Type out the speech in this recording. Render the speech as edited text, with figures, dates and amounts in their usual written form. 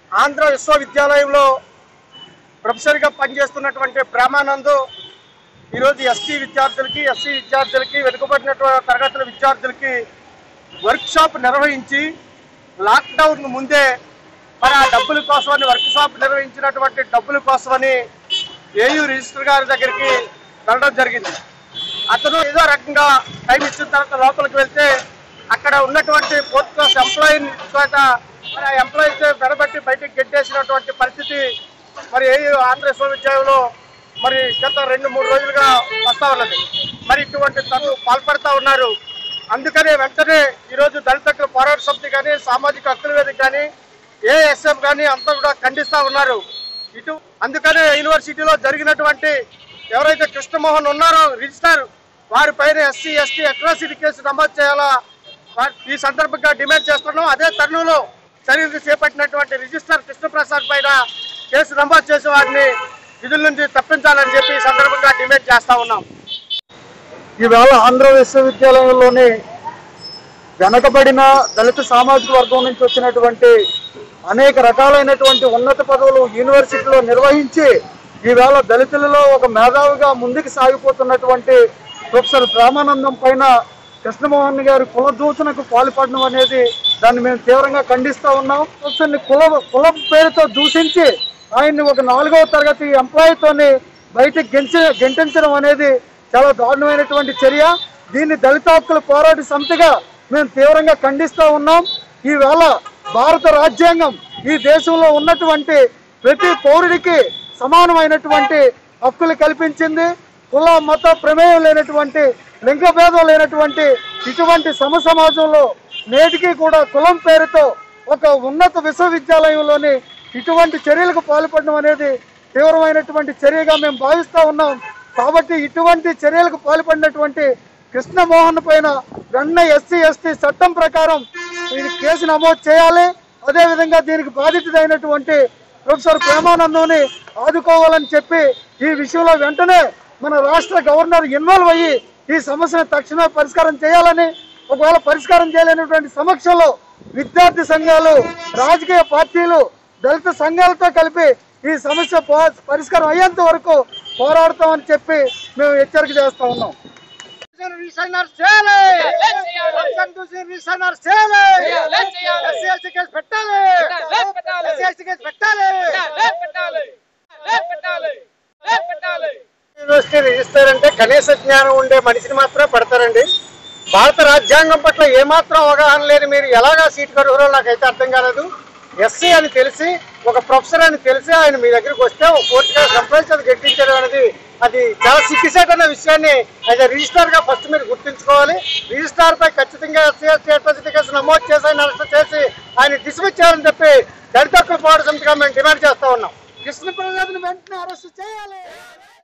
ఆంధ్ర విశ్వవిద్యాలయంలో ప్రొఫెసర్గా పనిచేస్తున్నటువంటి ప్రేమానంద్ ఈరోజు ఎస్సీ విద్యార్థులకి వెనుకబడిన తరగతుల విద్యార్థులకి వర్క్షాప్ నిర్వహించి లాక్డౌన్ ముందే మరి ఆ డబ్బుల కోసమని వర్క్షాప్ నిర్వహించినటువంటి డబ్బుల కోసమని ఏయూ రిజిస్టర్ గారి దగ్గరికి వెళ్ళడం జరిగింది. అతను ఏదో రకంగా టైం ఇచ్చిన తర్వాత లోపలికి వెళ్తే అక్కడ ఉన్నటువంటి ఫోర్త్ క్లాస్ ఎంప్లాయీని చోట మరి ఆ ఎంప్లాయీస్ వెనబట్టి బయటికి గెట్టేసినటువంటి పరిస్థితి మరి ఏయూ ఆంధ్ర విశ్వవిద్యాలయంలో మరి గత 2-3 రోజులుగా వస్తూ ఉన్నది. మరి ఇటువంటి తను పాల్పడుతూ ఉన్నారు. అందుకనే వెంటనే ఈరోజు దళిత హక్కుల పోరాట సమితి కానీ సామాజిక హక్కుల వేదిక కానీ ఏఎస్ఎం కానీ అంతా కూడా ఖండిస్తూ ఉన్నారు. అందుకనే యూనివర్సిటీలో జరిగినటువంటి ఎవరైతే కృష్ణమోహన్ ఉన్నారో రిజిస్టర్ వారిపైన ఎస్సీ ఎస్టీ అట్రాసిటీ కేసు నమోదు చేయాలా ఈ సందర్భంగా డిమాండ్ చేస్తున్నాం. అదే తరుణంలో చర్యలు చేపట్టినటువంటి రిజిస్టర్ కృష్ణ ప్రసాద్ పైన కేసు నమోదు చేసి వారిని విధుల నుంచి తప్పించాలని చెప్పి ఈ సందర్భంగా డిమాండ్ చేస్తా ఉన్నాం. ఈవేళ ఆంధ్ర విశ్వవిద్యాలయంలోని వెనకబడిన దళిత సామాజిక వర్గం నుంచి వచ్చినటువంటి అనేక రకాలైనటువంటి ఉన్నత పదవులు యూనివర్సిటీలో నిర్వహించి ఈవేళ దళితులలో ఒక మేధావిగా ముందుకు సాగిపోతున్నటువంటి ప్రొఫెసర్ ప్రేమానందం పైన కృష్ణమోహన్ గారి కుల దూషణకు పాల్పడడం అనేది దాన్ని మేము తీవ్రంగా ఖండిస్తూ ఉన్నాం. ప్రొఫెసర్ని కులం పేరుతో దూషించి ఆయన్ని ఒక 4వ తరగతి ఎంప్లాయీతోని బయటకు గెంటించడం అనేది చాలా దారుణమైనటువంటి చర్య. దీన్ని దళిత హక్కుల పోరాట సమితిగా మేము తీవ్రంగా ఖండిస్తూ ఉన్నాం. ఈవేళ భారత రాజ్యాంగం ఈ దేశంలో ఉన్నటువంటి ప్రతి పౌరుడికి సమానమైనటువంటి హక్కులు కల్పించింది. కుల మత ప్రమేయం లేనటువంటి లింగ భేదం లేనటువంటి ఇటువంటి సమాజంలో నేటికి కూడా కులం పేరుతో ఒక ఉన్నత విశ్వవిద్యాలయంలోని ఇటువంటి చర్యలకు పాల్పడడం అనేది తీవ్రమైనటువంటి చర్యగా మేము భావిస్తూ ఉన్నాం. కాబట్టి ఇటువంటి చర్యలకు పాల్పడినటువంటి కృష్ణమోహన్ పైన వెంటనే ఎస్సీ ఎస్టీ చట్టం ప్రకారం దీనికి కేసు నమోదు చేయాలి. అదేవిధంగా దీనికి బాధితుడైనటువంటి ప్రొఫెసర్ ప్రేమానందంని ఆదుకోవాలని చెప్పి ఈ విషయంలో వెంటనే మన రాష్ట్ర గవర్నర్ ఇన్వాల్వ్ అయ్యి ఈ సమస్యను తక్షణమే పరిష్కారం చేయాలని, ఒకవేళ పరిష్కారం చేయలేనటువంటి సమక్షంలో విద్యార్థి సంఘాలు, రాజకీయ పార్టీలు, దళిత సంఘాలతో కలిపి ఈ సమస్య పరిష్కారం అయ్యేంత వరకు పోరాడతామని చెప్పి మేము హెచ్చరిక చేస్తా ఉన్నాం. యూనివర్సిటీ రిజిస్టర్ అంటే కనీస జ్ఞానం ఉండే మనిషిని మాత్రమే పెడతారండి. భారత రాజ్యాంగం పట్ల ఏమాత్రం అవగాహన లేని మీరు ఎలాగా సీట్ కడుగురో నాకైతే అర్థం కాలేదు. ఎస్సీ అని తెలిసి ఒక ప్రొఫెసర్ అని తెలిసి ఆయన మీ దగ్గరికి వస్తే ఒక కోర్టుగా కంప్లైంట్స్ అది గెట్టించడం అనేది అది చాలా సిగ్గుసేట్ అన్న విషయాన్ని యాజ్ రిజిస్టర్ గా ఫస్ట్ మీరు గుర్తుంచుకోవాలి. రిజిస్టార్ పై ఖచ్చితంగా ఎస్సీ ఎస్టీ అట్రాసిటీ కేసు నమోదు చేసి ఆయన అరెస్ట్ చేసి ఆయన డిస్మిస్ చేయాలని చెప్పి దళిత హక్కుల పోరాట సమితిగా మేము డిమాండ్ చేస్తా ఉన్నాం. కృష్ణ ప్రసాద్ని వెంటనే అరెస్ట్ చేయాలి.